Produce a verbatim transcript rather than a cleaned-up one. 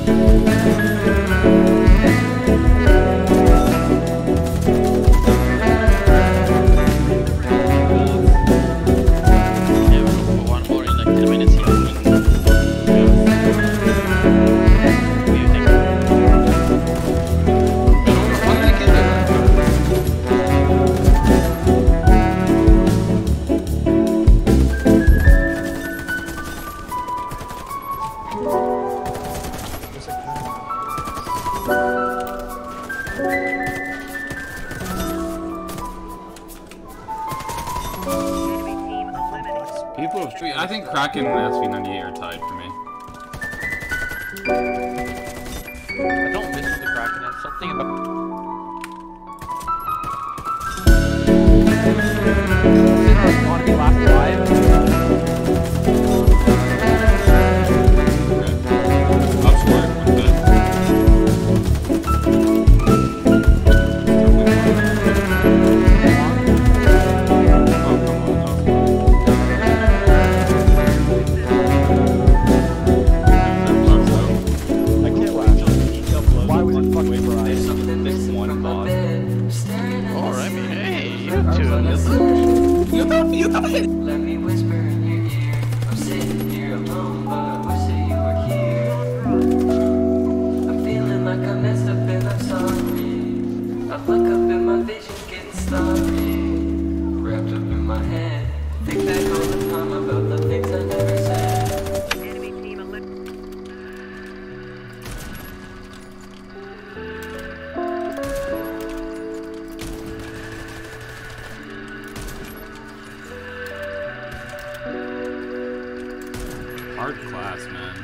People have tweeted. I think Kraken and S V ninety-eight are tied for me. I don't miss the Kraken. It's something about. I want to be last five. Let me whisper in your ear. I'm sitting here alone, but I wish that you were here. I'm feeling like I messed up and I'm sorry. I look up and my vision's getting starry. Wrapped up in my head. Think back all the time about the things I never said. Enemy team eliminated. Hard class, man.